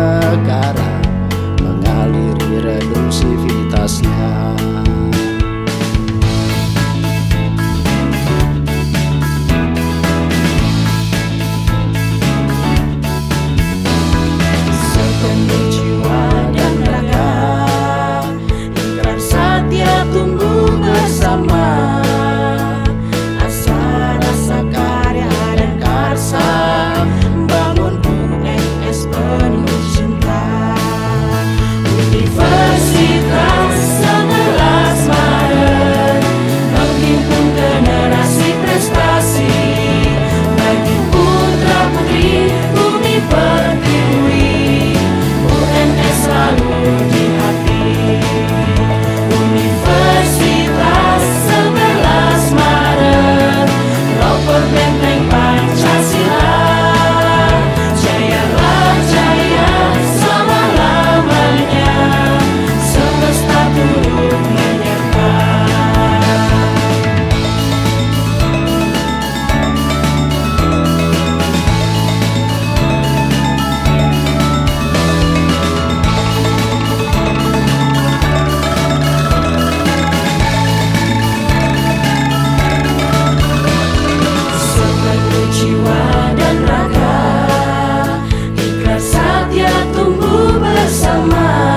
negara mengaliri relung sivitasnya. Sepenuh jiwa dan raga, ikrar setia tumbuh bersama. Asa rasa karya dan karsa, bangun UNS penuh cinta. Universitas 11 Maret menghimpun generasi prestasi bagi putra putri bumi pertiwi. UNS selalu di hati. Universitas 11 Maret, rover benteng Pancasila. Jayalah jaya selama-lamanya, semesta turut menyertai. Sepenuh jiwa dan raga, ikrar setia tumbuh bersama.